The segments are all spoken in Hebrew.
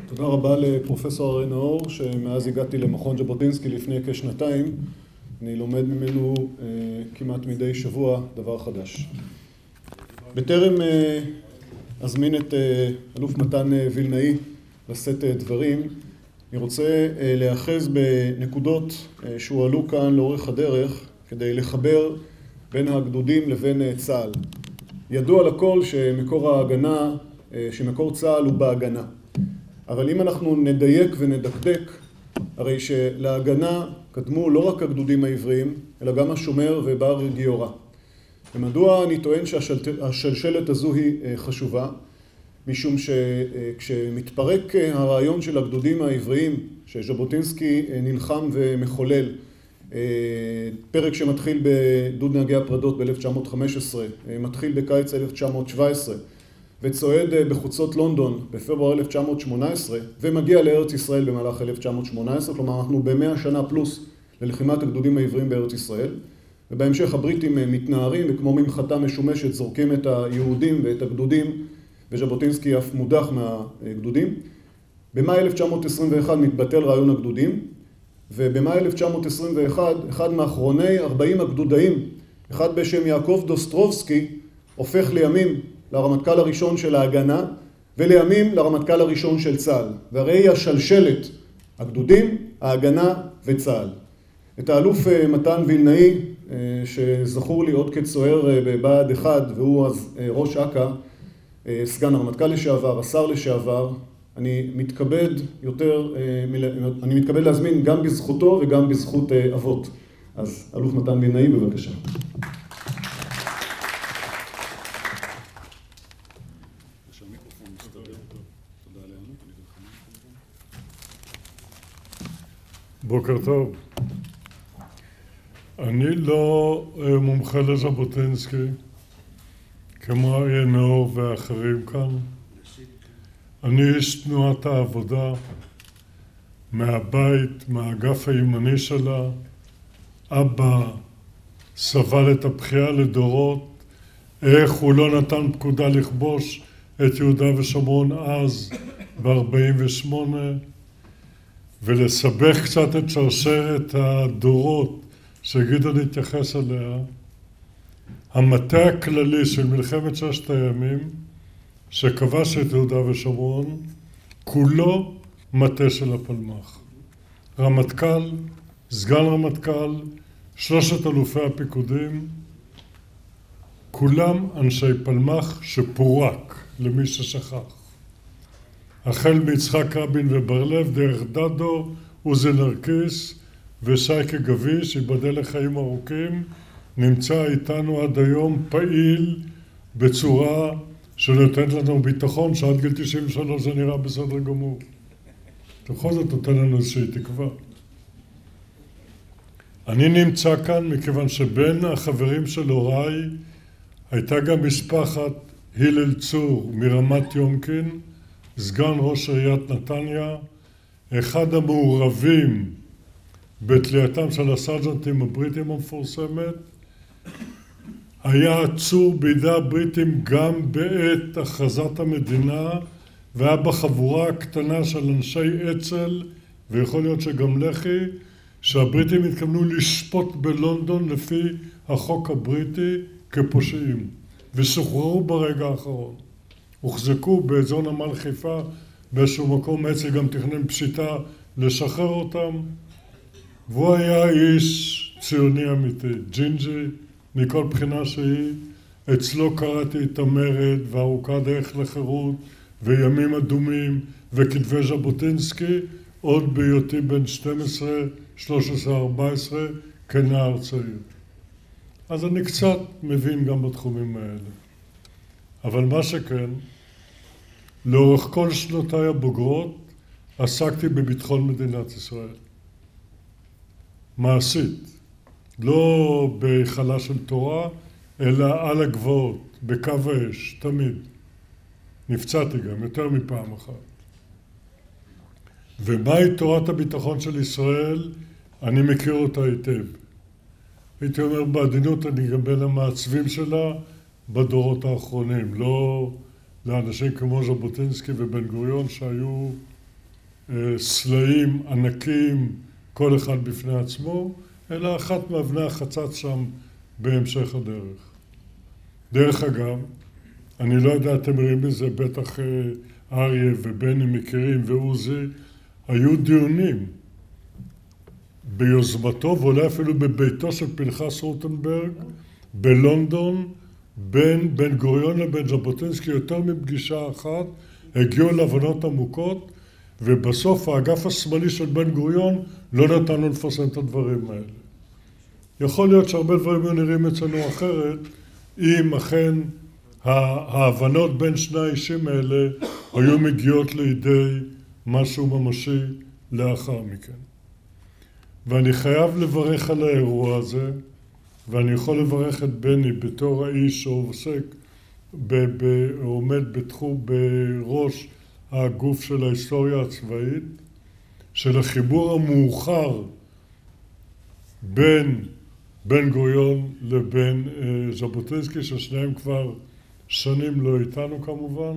תודה רבה לפרופסור אריה נאור, שמאז הגעתי למכון ז'בוטינסקי לפני כשנתיים. אני לומד ממנו כמעט מדי שבוע דבר חדש. בטרם אזמין את אלוף מתן וילנאי לשאת דברים, אני רוצה להיאחז בנקודות שהועלו כאן לאורך הדרך כדי לחבר בין הגדודים לבין צה"ל. ידוע לכל שמקור צה"ל הוא בהגנה. אבל אם אנחנו נדייק ונדקדק, הרי שלהגנה קדמו לא רק הגדודים העבריים, אלא גם השומר ובר גיורא. ומדוע אני טוען שהשלשלת הזו היא חשובה? משום שכשמתפרק הרעיון של הגדודים העבריים, שז'בוטינסקי נלחם ומחולל, פרק שמתחיל בגדוד נהגי הפרדות ב-1915, מתחיל בקיץ 1917, וצועד בחוצות לונדון בפברואר 1918, ומגיע לארץ ישראל במהלך 1918, כלומר אנחנו ב-100 שנה פלוס ללחימת הגדודים העבריים בארץ ישראל, ובהמשך הבריטים מתנערים וכמו ממחטה משומשת זורקים את היהודים ואת הגדודים, וז'בוטינסקי אף מודח מהגדודים. במאי 1921 מתבטל רעיון הגדודים, ובמאי 1921 אחד מאחרוני 40 הגדודאים, אחד בשם יעקב דוסטרובסקי, הופך לימים לרמטכ"ל הראשון של ההגנה, ולימים לרמטכ"ל הראשון של צה"ל. והרי השלשלת, הגדודים, ההגנה וצה"ל. את האלוף מתן וילנאי, שזכור לי עוד כצוער בבה"ד 1, והוא אז ראש אכ"א, סגן הרמטכ"ל לשעבר, השר לשעבר, אני מתכבד להזמין גם בזכותו וגם בזכות אבות. אז אלוף מתן וילנאי, בבקשה. בוקר טוב. אני לא מומחה לז'בוטינסקי, כמו אריה נאור ואחרים כאן. אני איש תנועת העבודה, מהבית, מהאגף הימני שלה. אבא סבל את הבכייה לדורות, איך הוא לא נתן פקודה לכבוש את יהודה ושומרון אז ב-48, ולסבך קצת את שרשרת הדורות שגדעון התייחס אליה. המטה הכללי של מלחמת ששת הימים, שכבש את יהודה ושומרון, כולו מטה של הפלמ"ח. רמטכ"ל, סגן רמטכ"ל, 3 אלופי הפיקודים, כולם אנשי פלמ"ח שפורק, למי ששכח. החל מיצחק רבין ובר לב, דרך דדו, עוזי נרקיס ושייקה גביש, ייבדל לחיים ארוכים, נמצא איתנו עד היום פעיל בצורה שנותנת לנו ביטחון, שעד גיל 93 זה נראה בסדר גמור. בכל זאת נותן לנו איזושהי תקווה. אני נמצא כאן מכיוון שבין החברים של הוריי הייתה גם משפחת הלל צור מרמת יומקין, סגן ראש עיריית נתניה, אחד המעורבים בתלייתם של הסרג'נטים הבריטים המפורסמת, היה עצור בידי הבריטים גם בעת הכרזת המדינה, והיה בחבורה הקטנה של אנשי אצ"ל, ויכול להיות שגם לח"י, שהבריטים התכוונו לשפוט בלונדון לפי החוק הבריטי כפושעים, ושוחררו ברגע האחרון. הוחזקו באזור נמל חיפה, באיזשהו מקום אצ"ל גם תכנן פשיטה לשחרר אותם, והוא היה איש ציוני אמיתי, ג'ינג'י, מכל בחינה שהיא. אצלו קראתי את המרד וארוכת דרך לחירות וימים אדומים וכתבי ז'בוטינסקי, עוד בהיותי בן 12, 13, 14 כנער צעיר. אז אני קצת מבין גם בתחומים האלה. אבל מה שכן, לאורך כל שנותיי הבוגרות עסקתי בביטחון מדינת ישראל. מעשית. לא בהיכלה של תורה, אלא על הגבעות, בקו האש, תמיד. נפצעתי גם יותר מפעם אחת. ומהי תורת הביטחון של ישראל? אני מכיר אותה היטב. הייתי אומר בעדינות, אני גם בין המעצבים שלה בדורות האחרונים. לא לאנשים כמו ז'בוטינסקי ובן גוריון שהיו סלעים ענקיים, כל אחד בפני עצמו, אלא אחת מאבני החצץ שם בהמשך הדרך. דרך אגב, אני לא יודע, אתם רואים בזה, בטח אריה ובני מכירים ועוזי, היו דיונים ביוזמתו ואולי אפילו בביתו של פנחס רוטנברג בלונדון, בין בן גוריון לבין ז'בוטינסקי יותר מפגישה אחת, הגיעו להבנות עמוקות, ובסוף האגף השמאלי של בן גוריון לא נתנו לפרסם את הדברים האלה. יכול להיות שהרבה דברים היו נראים אצלנו אחרת, אם אכן ההבנות בין שני האישים האלה היו מגיעות לידי משהו ממשי לאחר מכן. ואני חייב לברך על האירוע הזה, ואני יכול לברך את בני בתור האיש שעוסק, עומד בראש הגוף של ההיסטוריה הצבאית, של החיבור המאוחר בין בן גוריון לבין ז'בוטינסקי, ששניהם כבר שנים לא איתנו כמובן,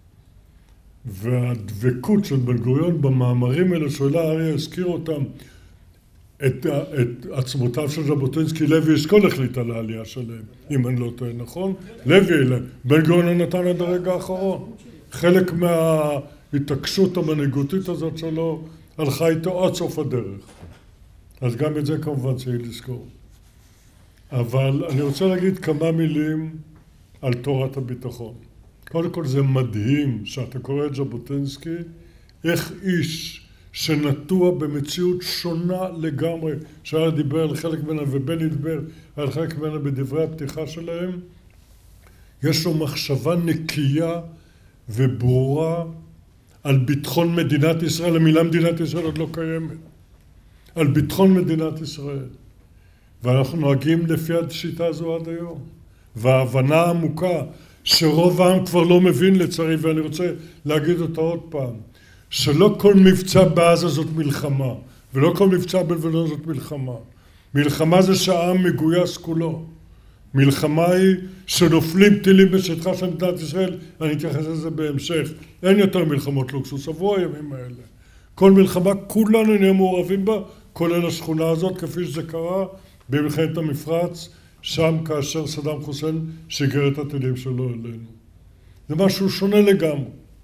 והדבקות של בן גוריון במאמרים האלה שאולי אריה הזכיר אותם, את עצמותיו של ז'בוטינסקי, לוי אשכול החליט על העלייה שלהם, אם אני לא טועה, נכון? בן גוריון נתן עד הרגע האחרון. חלק מההתעקשות המנהיגותית הזאת שלו הלכה איתו עד סוף הדרך. אז גם את זה כמובן צריך לזכור. אבל אני רוצה להגיד כמה מילים על תורת הביטחון. קודם כל זה מדהים שאתה קורא את ז'בוטינסקי, איך איש שנטוע במציאות שונה לגמרי, שהיה דיבר על חלק ממנה ובני דיבר על חלק ממנה בדברי הפתיחה שלהם, יש לו מחשבה נקייה וברורה על ביטחון מדינת ישראל. המילה מדינת ישראל עוד לא קיימת. על ביטחון מדינת ישראל. ואנחנו נוהגים לפי השיטה הזו עד היום. וההבנה העמוקה שרוב העם כבר לא מבין לצערי, ואני רוצה להגיד אותה עוד פעם, שלא כל מבצע בעזה זאת מלחמה, ולא כל מבצע בלבנון זאת מלחמה. מלחמה זה שהעם מגויס כולו. מלחמה היא שנופלים טילים בשטחה של מדינת ישראל, אני אתייחס לזה בהמשך. אין יותר מלחמות לוקסוס, עברו הימים האלה. כל מלחמה כולנו נהיה מעורבים בה, כולל השכונה הזאת, כפי שזה קרה במלחמת המפרץ, שם כאשר סדאם חוסיין שיגר את הטילים שלו אלינו. זה משהו שונה לגמרי.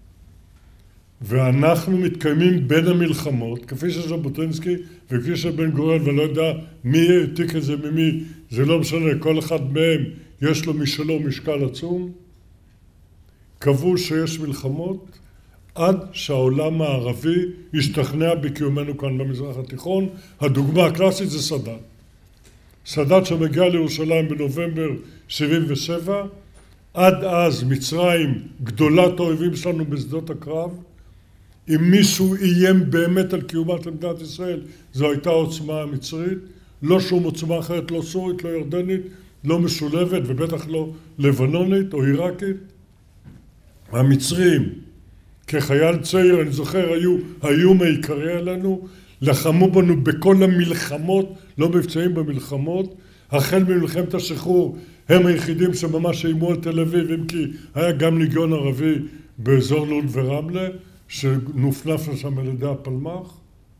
ואנחנו מתקיימים בין המלחמות, כפי שז'בוטינסקי וכפי שבן גוריון, ואני לא יודע מי העתיק את זה ממי, זה לא משנה, כל אחד מהם יש לו משלו משקל עצום, קבעו שיש מלחמות עד שהעולם הערבי ישתכנע בקיומנו כאן במזרח התיכון. הדוגמה הקלאסית זה סאדאת. סאדאת שמגיע לירושלים בנובמבר 77, עד אז מצרים גדולת האויבים שלנו בשדות הקרב, אם מישהו איים באמת על קיומה של מדינת ישראל, זו הייתה העוצמה המצרית, לא שום עוצמה אחרת, לא סורית, לא ירדנית, לא משולבת ובטח לא לבנונית או עיראקית. המצרים, כחייל צעיר, אני זוכר, היו האיום העיקרי עלינו, לחמו בנו בכל המלחמות, לא מבצעים במלחמות, החל ממלחמת השחרור, הם היחידים שממש איימו על תל אביב, אם כי היה גם ליגיון ערבי באזור לוד ורמלה, שנופנף לשם על ידי הפלמ"ח,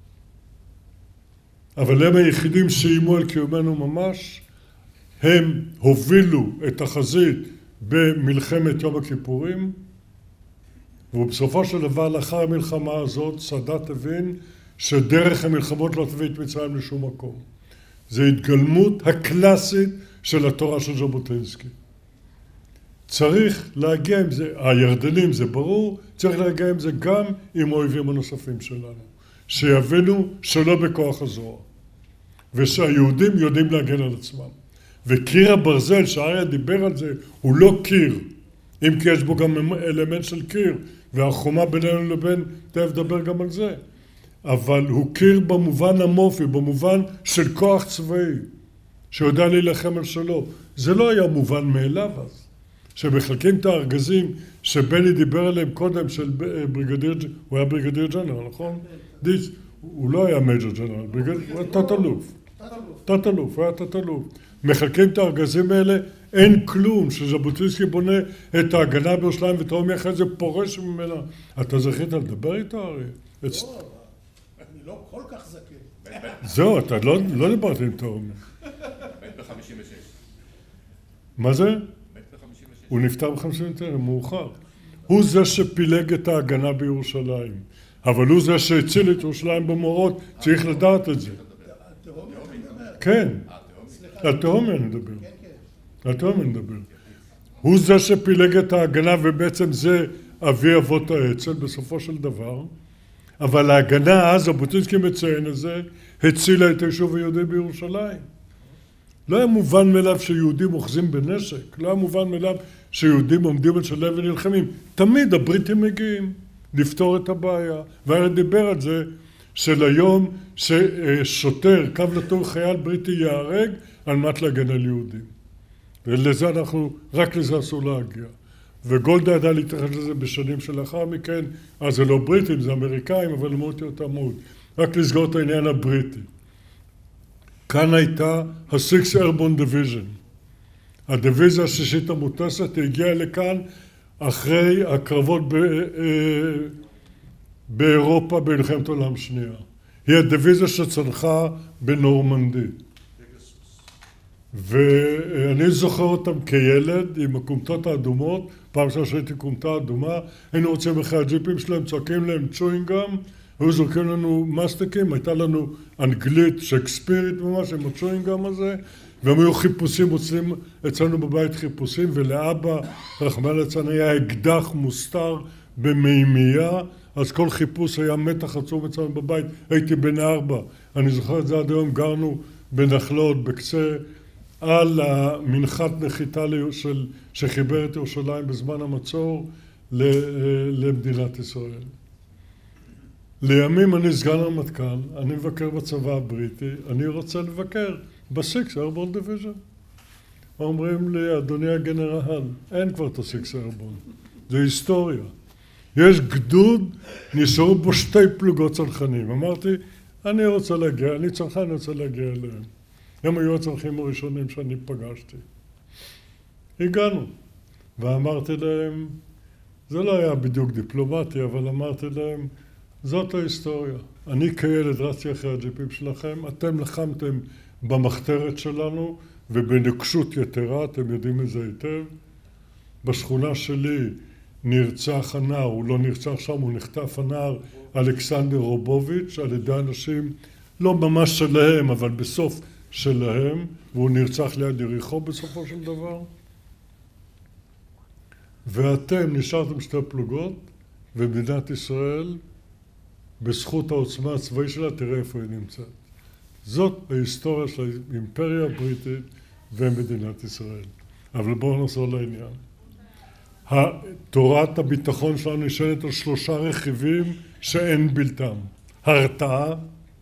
אבל הם היחידים שאיימו על קיומנו ממש. הם הובילו את החזית במלחמת יום הכיפורים, ובסופו של דבר לאחר המלחמה הזאת סאדאת הבין שדרך המלחמות לא תביא את מצרים לשום מקום. זו התגלמות הקלאסית של התורה של ז'בוטינסקי. צריך להגיע עם זה, הירדנים זה ברור, צריך להגיע עם זה גם עם האויבים הנוספים שלנו, שיבינו שלא בכוח הזרוע, ושהיהודים יודעים להגן על עצמם. וקיר הברזל, שאריה דיבר על זה, הוא לא קיר, אם כי יש בו גם אלמנט של קיר, והחומה בינינו לבין, תכף דבר גם על זה, אבל הוא קיר במובן המופי, במובן של כוח צבאי, שיודע להילחם על שלו. זה לא היה מובן מאליו אז. שמחלקים את הארגזים שבני דיבר עליהם קודם של בריגדיר, הוא היה בריגדיר ג'נרל, נכון? הוא לא היה מייג'ר ג'נרל, הוא היה תת-אלוף. תת-אלוף, הוא היה תת-אלוף. מחלקים את הארגזים האלה, אין כלום, שז'בוטינסקי בונה את ההגנה בירושלים ותראו מי אחרי זה פורש ממנה. אתה זכית לדבר איתה הרי? לא כל כך זקן. זהו, אתה לא דיברתי עם תאומר. מת ב-56. מה זה? מת ב-56. הוא נפטר ב-59, מאוחר. הוא זה שפילג את ההגנה בירושלים. אבל הוא זה שהציל את ירושלים במאורות, צריך לדעת את זה. התהומי מדבר. כן, סליחה. על תהומי אני מדבר. כן, כן. על תהומי אני מדבר. הוא זה שפילג את ההגנה, ובעצם זה אבי אבות האצ"ל בסופו של דבר. אבל ההגנה אז, ז'בוטינסקי מציין את זה, הצילה את היישוב היהודי בירושלים. לא היה מובן מאליו שיהודים אוחזים בנשק, לא היה מובן מאליו שיהודים עומדים על שלב ונלחמים. תמיד הבריטים מגיעים לפתור את הבעיה. והרי דיבר על זה של היום ששוטר, קו לתור חייל בריטי ייהרג על מנת להגן על יהודים. ולזה אנחנו, רק לזה אסור להגיע. וגולדה ידעה להתייחס לזה בשנים שלאחר מכן, אז זה לא בריטים, זה אמריקאים, אבל למדתי אותה מאוד. רק לסגור את העניין הבריטי. כאן הייתה ה-Sixth Airborne Division. הדיוויזיה השישית המוטסת הגיעה לכאן אחרי הקרבות באירופה במלחמת העולם שנייה. היא הדיוויזיה שצנחה בנורמנדי. ואני זוכר אותם כילד עם הכומתות האדומות, פעם שהייתי כומתה אדומה, היינו רוצים אחרי הג'יפים שלהם, צועקים להם צ'וינגאם, היו זורקים לנו מסטיקים, הייתה לנו אנגלית שקספירית ממש עם הצ'וינגאם הזה, והם היו חיפושים, מוצאים אצלנו בבית חיפושים, ולאבא רחמנא ליצלן היה אקדח מוסתר במימייה, אז כל חיפוש היה מתח עצום אצלנו בבית, הייתי בן 4, אני זוכר את זה עד היום, גרנו בנחלות, בקצה, על המנחת נחיתה שחיבר את ירושלים בזמן המצור למדינת ישראל. לימים אני סגן הרמטכ"ל, אני מבקר בצבא הבריטי, אני רוצה לבקר ב-Sixth Airborne Division. אומרים לי, אדוני הגנרל, אין כבר את ה-Sixth Airborne, זה היסטוריה. יש גדוד, נשארו בו 2 פלוגות צנחנים. אמרתי, אני רוצה להגיע, אני צנחן, אני רוצה להגיע אליהם. הם היו הצנחים הראשונים שאני פגשתי. הגענו, ואמרתי להם, זה לא היה בדיוק דיפלומטי, אבל אמרתי להם, זאת ההיסטוריה. אני כילד רצתי אחרי הג'יפים שלכם, אתם לחמתם במחתרת שלנו, ובנקשות יתרה, אתם יודעים את זה היטב. בשכונה שלי נרצח הנער, הוא לא נרצח שם, הוא נחטף הנער אלכסנדר רובוביץ' על ידי אנשים לא ממש שלהם, אבל בסוף שלהם, והוא נרצח ליד יריחו בסופו של דבר. ואתם נשארתם 2 פלוגות, ומדינת ישראל, בזכות העוצמה הצבאית שלה, תראה איפה היא נמצאת. זאת ההיסטוריה של האימפריה הבריטית ומדינת ישראל. אבל בואו נחזור לעניין. תורת הביטחון שלנו נשענת על 3 רכיבים שאין בלתם. הרתעה,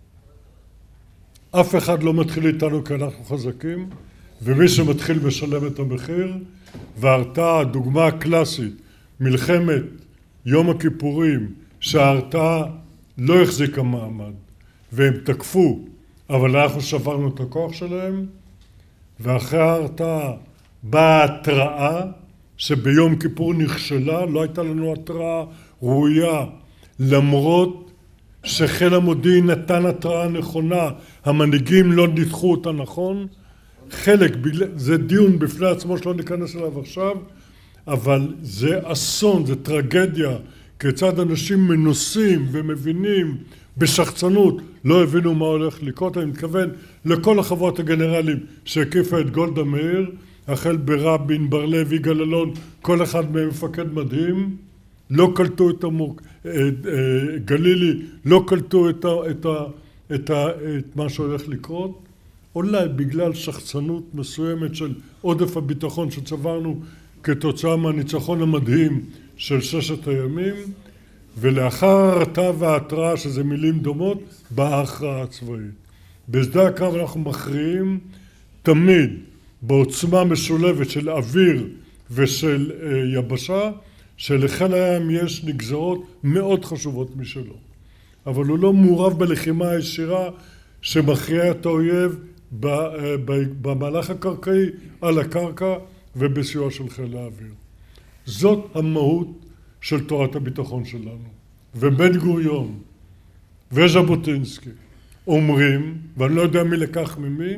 אף אחד לא מתחיל איתנו כי אנחנו חזקים, ומי שמתחיל משלם את המחיר, וההרתעה, הדוגמה הקלאסית, מלחמת יום הכיפורים, שההרתעה לא החזיקה מעמד, והם תקפו, אבל אנחנו שברנו את הכוח שלהם, ואחרי ההרתעה באה התראה, שביום כיפור נכשלה, לא הייתה לנו התראה ראויה, למרות שחיל המודיעין נתן התראה נכונה, המנהיגים לא ניתחו אותה נכון, חלק, זה דיון בפני עצמו שלא ניכנס אליו עכשיו, אבל זה אסון, זה טרגדיה, כיצד אנשים מנוסים ומבינים בשחצנות, לא הבינו מה הולך לקרות. אני מתכוון לכל החברות הגנרלים שהקיפה את גולדה מאיר, החל ברבין, בר-לב, יגאל אלון, כל אחד מהם מפקד מדהים, לא קלטו את גלילי, לא קלטו את מה שהולך לקרות, אולי בגלל שחצנות מסוימת של עודף הביטחון שצברנו כתוצאה מהניצחון המדהים של 6 הימים, ולאחר ההרתעה וההתראה, שזה מילים דומות, באה ההכרעה הצבאית. בשדה הקרב אנחנו מכריעים תמיד בעוצמה משולבת של אוויר ושל יבשה, שלחיל הים יש נגזרות מאוד חשובות משלו. אבל הוא לא מעורב בלחימה הישירה שמכריעה את האויב במהלך הקרקעי על הקרקע ובסיוע של חיל האוויר. זאת המהות של תורת הביטחון שלנו. ובן גוריון וז'בוטינסקי אומרים, ואני לא יודע מי לקח ממי,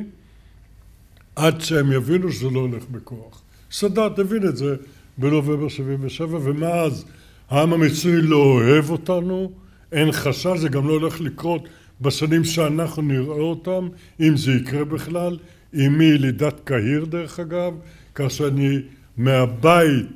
עד שהם יבינו שזה לא הולך בכוח. סאדאת הבין את זה בנובמבר 77, ומאז העם המצרי לא אוהב אותנו, אין חשש, זה גם לא הולך לקרות בשנים שאנחנו נראה אותם, אם זה יקרה בכלל. אמי ילידת קהיר דרך אגב, כאשר אני מהבית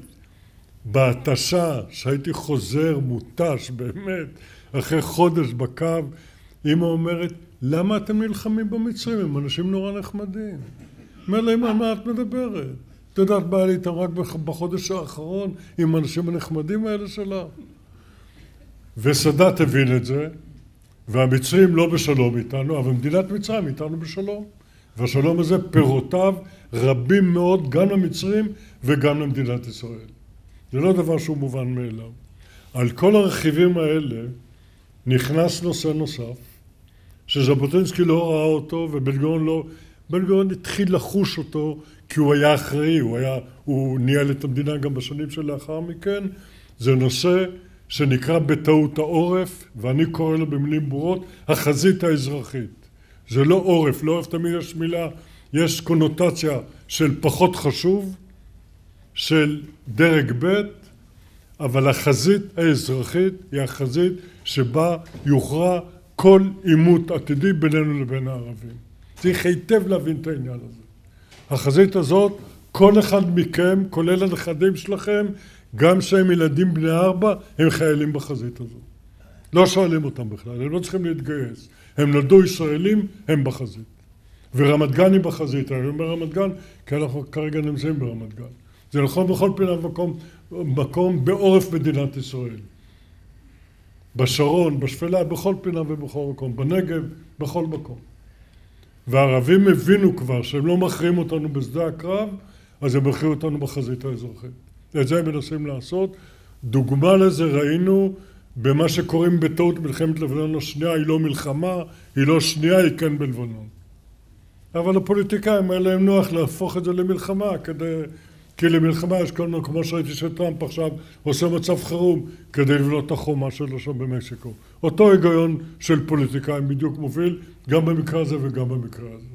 בהתשה, שהייתי חוזר מותש באמת, אחרי חודש בקו, אמא אומרת, למה אתם נלחמים במצרים? הם אנשים נורא נחמדים. אומר להם, על מה את מדברת? את יודעת, באה לי איתם רק בחודש האחרון עם האנשים הנחמדים האלה שלה. וסאדאת הבין את זה, והמצרים לא בשלום איתנו, אבל מדינת מצרים איתנו בשלום. והשלום הזה פירותיו רבים מאוד גם למצרים וגם למדינת ישראל. זה לא דבר שהוא מובן מאליו. על כל הרכיבים האלה נכנס נושא נוסף, שז'בוטינסקי לא ראה אותו ובן-גוריון לא... בן-גוריון התחיל לחוש אותו כי הוא היה אחראי, הוא ניהל את המדינה גם בשנים שלאחר מכן. זה נושא שנקרא בטעות העורף, ואני קורא לו במילים ברורות, החזית האזרחית. זה לא עורף, לא עורף תמיד יש מילה, יש קונוטציה של פחות חשוב, של דרג ב', אבל החזית האזרחית היא החזית שבה יוכרע כל עימות עתידי בינינו לבין הערבים. צריך היטב להבין את העניין הזה. החזית הזאת, כל אחד מכם, כולל הנכדים שלכם, גם שהם ילדים בני 4, הם חיילים בחזית הזאת. לא שואלים אותם בכלל, הם לא צריכים להתגייס. הם נולדו ישראלים, הם בחזית. ורמת גן היא בחזית. אני אומר רמת גן, כי אנחנו כרגע נמצאים ברמת גן. זה נכון בכל פינה מקום בעורף מדינת ישראל. בשרון, בשפלה, בכל פינה ובכל מקום. בנגב, בכל מקום. והערבים הבינו כבר שהם לא מכריעים אותנו בשדה הקרב, אז הם מכריעו אותנו בחזית האזרחית. את זה הם מנסים לעשות. דוגמה לזה ראינו במה שקוראים בטעות מלחמת לבנון השנייה, היא לא מלחמה, היא לא שנייה, היא כן בלבנון. אבל הפוליטיקאים האלה הם נוח להפוך את זה למלחמה, כי למלחמה יש כל מיני, כמו שראיתי שטראמפ עכשיו עושה מצב חירום כדי לבנות את החומה שלו שם במקסיקו. אותו היגיון של פוליטיקאים בדיוק מוביל גם במקרה הזה וגם במקרה הזה.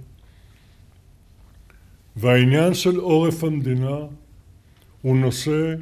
והעניין של עורף המדינה הוא נושא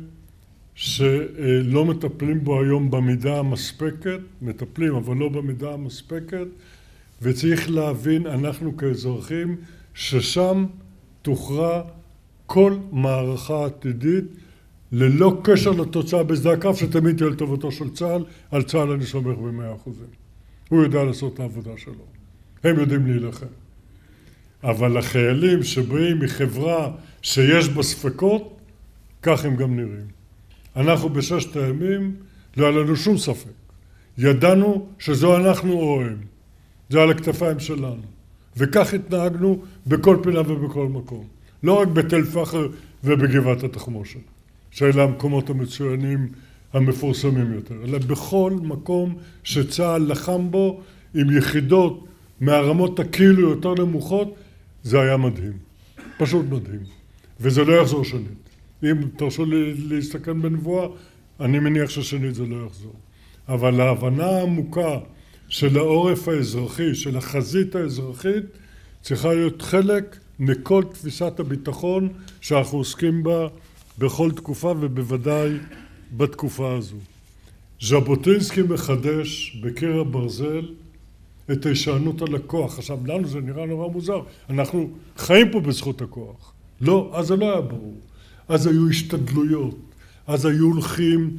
שלא מטפלים בו היום במידה המספקת, מטפלים אבל לא במידה המספקת, וצריך להבין אנחנו כאזרחים ששם תוכרע כל מערכה עתידית ללא קשר לתוצאה בשדה הקרב שתמיד תהיה לטובתו של צה"ל. על צה"ל אני סומך ב100%. הוא יודע לעשות את העבודה שלו. הם יודעים להילחם. אבל החיילים שבאים מחברה שיש בה ספקות, כך הם גם נראים. אנחנו בששת הימים לא היה לנו שום ספק. ידענו שזו אנחנו או הם. זה על הכתפיים שלנו. וכך התנהגנו בכל פינה ובכל מקום. לא רק בתל פחר ובגבעת התחמושת, שאלה המקומות המצוינים המפורסמים יותר, אלא בכל מקום שצה"ל לחם בו עם יחידות מהרמות הכאילו יותר נמוכות, זה היה מדהים. פשוט מדהים. וזה לא יחזור שנית. אם תרשו לי להסתכן בנבואה, אני מניח ששנית זה לא יחזור. אבל ההבנה העמוקה של העורף האזרחי, של החזית האזרחית, צריכה להיות חלק מכל תפיסת הביטחון שאנחנו עוסקים בה בכל תקופה ובוודאי בתקופה הזו. ז'בוטינסקי מחדש בקיר הברזל את ההישענות על הכוח. עכשיו, לנו זה נראה נורא מוזר. אנחנו חיים פה בזכות הכוח. לא, אז זה לא היה ברור. אז היו השתדלויות. אז היו הולכים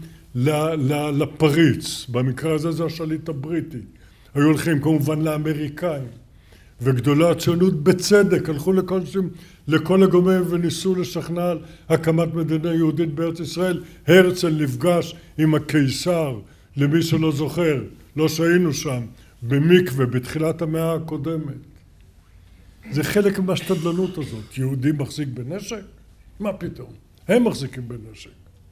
לפריץ. במקרה הזה זה השליט הבריטי. היו הולכים כמובן לאמריקאים. וגדולי הציונות בצדק הלכו לכל הגורמים וניסו לשכנע על הקמת מדינה יהודית בארץ ישראל. הרצל נפגש עם הקיסר, למי שלא זוכר, לא שהיינו שם, במקווה בתחילת המאה הקודמת. זה חלק מהשתדלנות הזאת. יהודי מחזיק בנשק? מה פתאום? הם מחזיקים בנשק.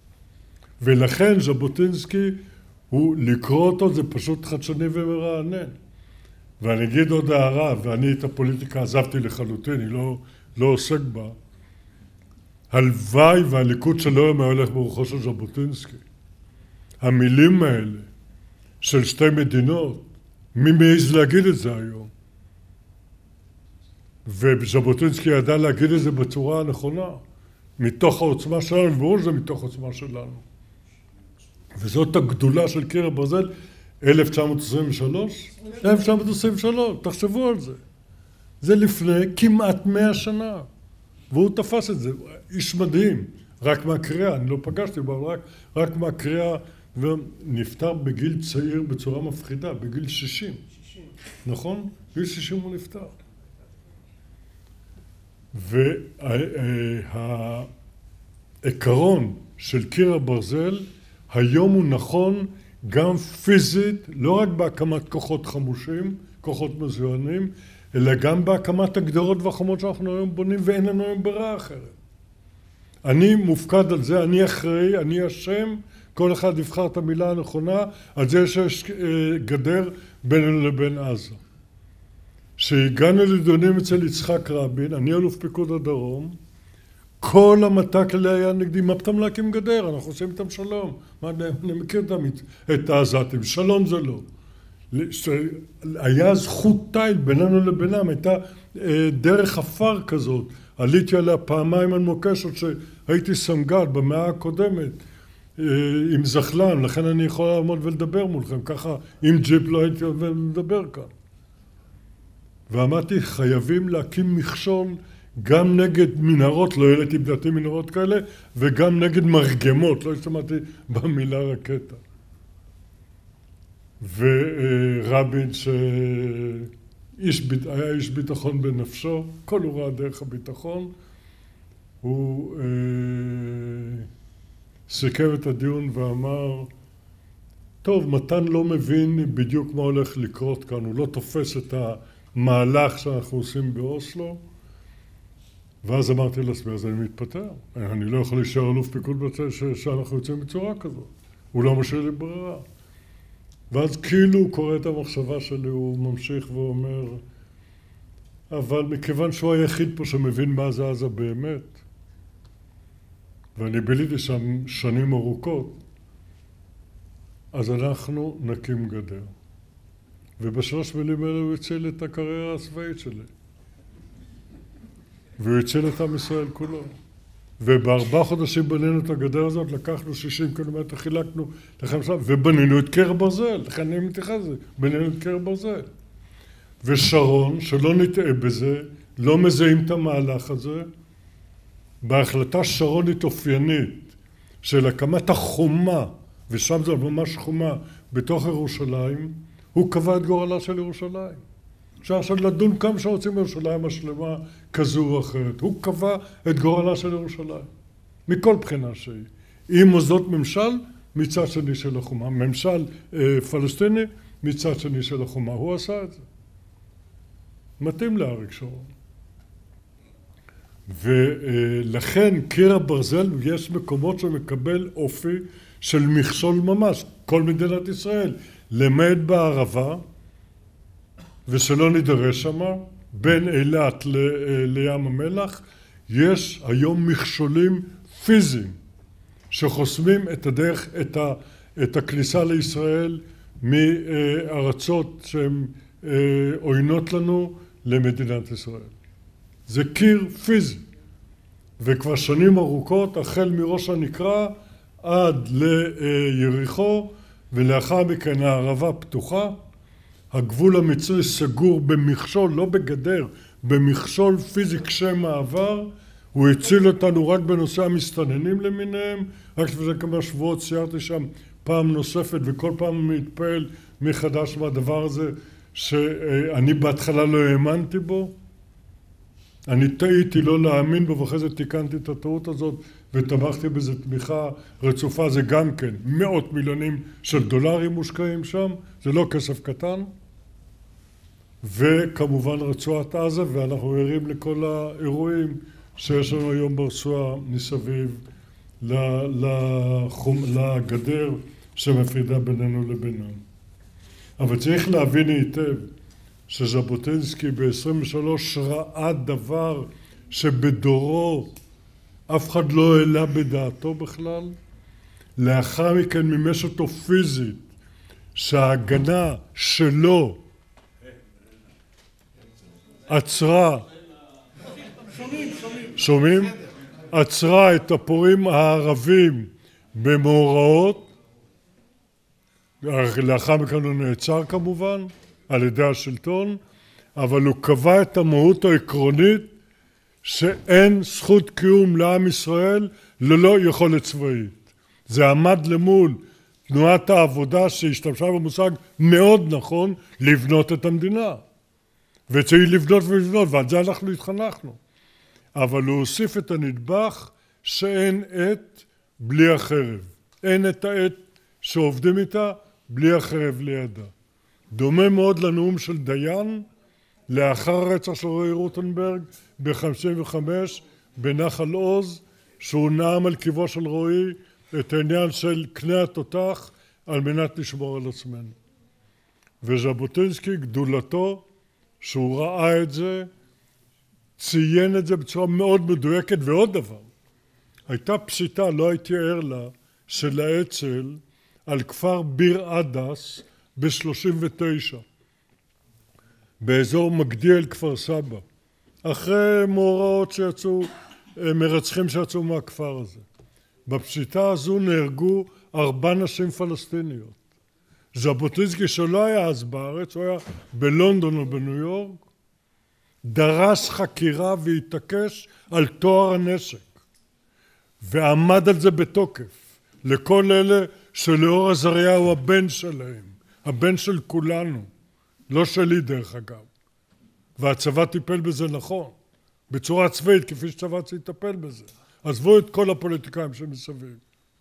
ולכן ז'בוטינסקי הוא לקרוא אותו זה פשוט חדשני ומרענן. ואני אגיד עוד הערה, ואני את הפוליטיקה עזבתי לחלוטין, אני לא עוסק בה. הלוואי והליכוד של היום היה הולך ברוחו של ז'בוטינסקי. המילים האלה של שתי מדינות, מי מעז להגיד את זה היום? וז'בוטינסקי ידע להגיד את זה בצורה הנכונה, מתוך העוצמה שלנו, וברור שזה מתוך העוצמה שלנו. וזאת הגדולה של קיר הברזל, 1923? 1923, תחשבו על זה. זה לפני כמעט 100 שנה. והוא תפס את זה, איש מדהים, רק מהקריאה, אני לא פגשתי בו, רק מהקריאה, ונפטר בגיל צעיר בצורה מפחידה, בגיל 60. נכון? בגיל 60 הוא נפטר. והעיקרון של קיר הברזל, היום הוא נכון גם פיזית, לא רק בהקמת כוחות חמושים, כוחות מזוינים, אלא גם בהקמת הגדרות והחומות שאנחנו היום בונים, ואין לנו היום ברירה אחרת. אני מופקד על זה, אני אחראי, אני אשם, כל אחד יבחר את המילה הנכונה, על זה שיש גדר בינינו לבין עזה. שהגענו לדיונים אצל יצחק רבין, אני אלוף פיקוד הדרום, כל המטה כלי היה נגדי, מה פתאום להקים גדר? אנחנו עושים איתם שלום. אני מכיר את העזתים, שלום זה לא. היה זכות תיל בינינו לבינם, הייתה דרך אפר כזאת. עליתי עליה פעמיים על מוקשות שהייתי סמג"ד במאה הקודמת עם זחלן, לכן אני יכול לעמוד ולדבר מולכם, ככה עם ג'יפ לא הייתי עובד לדבר כאן. ואמרתי, חייבים להקים מכשול גם נגד מנהרות, לא העליתי בדעתי מנהרות כאלה, וגם נגד מרגמות, לא השתמשתי במילה רקטה. ורבין היה איש ביטחון בנפשו, כל הוא ראה דרך הביטחון, הוא סיכם את הדיון ואמר, טוב, מתן לא מבין בדיוק מה הולך לקרות כאן, הוא לא תופס את המהלך שאנחנו עושים באוסלו, ואז אמרתי לעצמי, אז אני מתפטר, אני לא יכול להישאר אלוף פיקוד בצד שאנחנו יוצאים בצורה כזאת, הוא לא משאיר לי ברירה. ואז כאילו הוא קורא את המחשבה שלי, הוא ממשיך ואומר, אבל מכיוון שהוא היחיד פה שמבין מה זה עזה באמת, ואני ביליתי שם שנים ארוכות, אז אנחנו נקים גדר. ובשלוש מילים האלה הוא הציל את הקריירה הצבאית שלי. והוא הציל את עם ישראל כולו. וב4 חודשים בנינו את הגדר הזאת, לקחנו 60 קילומטר, חילקנו ל5, ובנינו את קיר הברזל, לכן אני מתייחס לזה, בנינו את קיר הברזל. ושרון, שלא נטעה בזה, לא מזהים את המהלך הזה, בהחלטה שרונית אופיינית של הקמת החומה, ושם זה ממש חומה, בתוך ירושלים, הוא קבע את גורלה של ירושלים. אפשר עכשיו לדון כמה שרוצים בירושלים השלמה כזו או אחרת. הוא קבע את גורלה של ירושלים, מכל בחינה שהיא. עם מוסדות ממשל מצד שני של החומה, ממשל פלסטיני מצד שני של החומה. הוא עשה את זה. מתאים לאריק שרון. ולכן קיר הברזל יש מקומות שמקבל אופי של מכשול ממש. כל מדינת ישראל, למעט בערבה, ושלא נידרש שמה, בין אילת לים המלח, יש היום מכשולים פיזיים שחוסמים את הדרך, את הכניסה לישראל מארצות שהן עוינות לנו למדינת ישראל. זה קיר פיזי, וכבר שנים ארוכות, החל מראש הנקרה עד ליריחו, ולאחר מכן הערבה פתוחה, הגבול המצרי סגור במכשול, לא בגדר, במכשול פיזי קשה מעבר. הוא הציל אותנו רק בנושא המסתננים למיניהם. רק לפני כמה שבועות סיירתי שם פעם נוספת, וכל פעם מתפעל מחדש מהדבר הזה שאני בהתחלה לא האמנתי בו. אני טעיתי לא להאמין בו, ואחרי זה תיקנתי את הטעות הזאת ותמכתי בזה תמיכה רצופה. זה גם כן מאות מיליונים של דולרים מושקעים שם, זה לא כסף קטן. וכמובן רצועת עזה, ואנחנו ערים לכל האירועים שיש לנו היום ברצועה מסביב לגדר שמפרידה בינינו לבינם. אבל צריך להבין היטב שז'בוטינסקי ב-23 ראה דבר שבדורו אף אחד לא העלה בדעתו בכלל. לאחר מכן מימש אותו פיזית, שההגנה שלו עצרה, שומעים? עצרה את הפורעים הערבים במאורעות, לאחר מכן הוא נעצר כמובן על ידי השלטון, אבל הוא קבע את המהות העקרונית שאין זכות קיום לעם ישראל ללא יכולת צבאית. זה עמד למול תנועת העבודה שהשתמשה במושג מאוד נכון לבנות את המדינה. וצריך לבנות ולבנות, ועל זה אנחנו התחנכנו. אבל הוא הוסיף את הנדבך שאין עת בלי החרב. אין את העת שעובדים איתה בלי החרב לידה. דומה מאוד לנאום של דיין לאחר הרצח של רועי רוטנברג ב-55 בנחל עוז, שהוא נאם על קברו של רועי את העניין של קנה התותח על מנת לשמור על עצמנו. וז'בוטינסקי, גדולתו, שהוא ראה את זה, ציין את זה בצורה מאוד מדויקת. ועוד דבר, הייתה פשיטה, לא הייתי ער לה, של האצ"ל על כפר ביר עדס ב-39 באזור מגדיאל כפר סבא, אחרי מאורעות שיצאו, מרצחים שיצאו מהכפר הזה. בפשיטה הזו נהרגו 4 נשים פלסטיניות. ז'בוטינסקי, שלא היה אז בארץ, הוא היה בלונדון או בניו יורק, דרש חקירה והתעקש על טוהר הנשק, ועמד על זה בתוקף לכל אלה שלאור עזריה הוא הבן שלהם, הבן של כולנו, לא שלי דרך אגב. והצבא טיפל בזה נכון, בצורה צבאית כפי שצבא צריך לטפל בזה. עזבו את כל הפוליטיקאים שמסביב.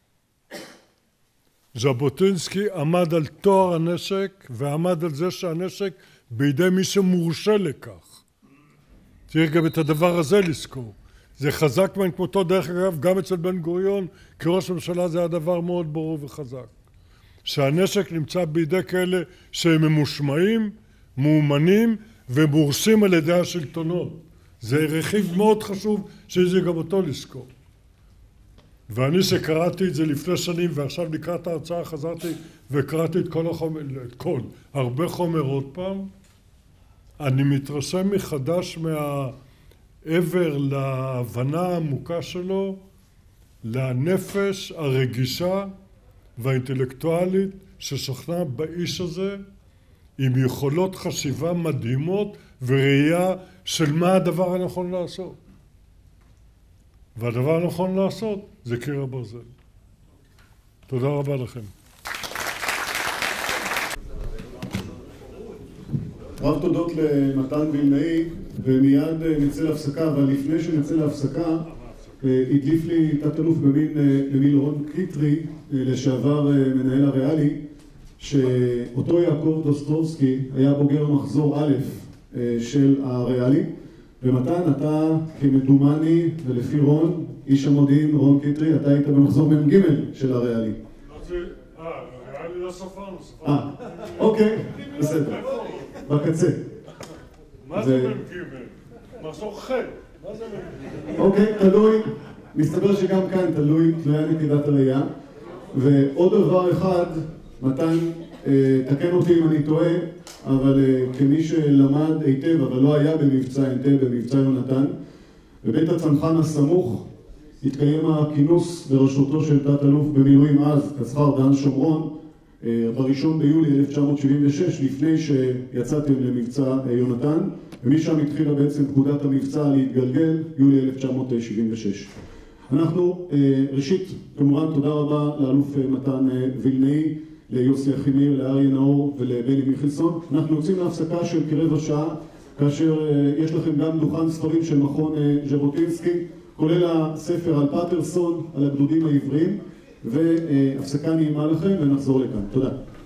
ז'בוטינסקי עמד על טוהר הנשק ועמד על זה שהנשק בידי מי שמורשה לכך. צריך גם את הדבר הזה לזכור. זה חזק מן כמותו, דרך אגב, גם אצל בן גוריון, כראש הממשלה זה היה דבר מאוד ברור וחזק. שהנשק נמצא בידי כאלה שהם ממושמעים, מאומנים ומורשים על ידי השלטונות. זה רכיב מאוד חשוב שזה גם אותו לזכור. ואני שקראתי את זה לפני שנים ועכשיו לקראת ההרצאה חזרתי וקראתי את כל החומר, הרבה חומר עוד פעם, אני מתרשם מחדש מהעבר להבנה העמוקה שלו, לנפש הרגישה והאינטלקטואלית ששוכנה באיש הזה, עם יכולות חשיבה מדהימות וראייה של מה הדבר הנכון לעשות. והדבר הנכון לעשות זה קיר הברזל. תודה רבה לכם. רב תודות למתן וילנאי, ומיד נצא להפסקה, אבל לפני שנצא להפסקה, הדליף לי תת-אלוף במיל' רון קיטרי, לשעבר מנהל הריאלי, שאותו יעקב דוסטרובסקי היה בוגר מחזור א' של הריאלי, ומתן, אתה כמדומני ולפי רון, איש המודיעין רון קיטרי, אתה היית במחזור מ"ג של הריאלי. הריאלי לא ספרנו. אוקיי, בסדר. בקצה. מה זה מ"ג? מחזור ח'. מה זה מ"ג? אוקיי, תלוי. מסתבר שגם כאן תלויה נקודת עלייה. ועוד דבר אחד, מתן, תקן אותי אם אני טועה, אבל כמי שלמד היטב, אבל לא היה במבצע אנטבה, במבצע יונתן, בבית הצנחן הסמוך התקיים הכינוס בראשותו של תת-אלוף במילואים אז, קצח"ר דן שומרון, ב1 ביולי 1976, לפני שיצאתם למבצע יונתן, ומשם התחילה בעצם פקודת המבצע להתגלגל, יולי 1976. אנחנו, ראשית, כמובן תודה רבה לאלוף מתן וילנאי, ליוסי אחימיר, לאריה נאור ולבני מיכלסון. אנחנו יוצאים להפסקה של כרבע שעה, כאשר יש לכם גם דוכן ספרים של מכון ז'בוטינסקי, כולל הספר על פטרסון, על הגדודים העבריים, והפסקה נעימה לכם ונחזור לכאן. תודה.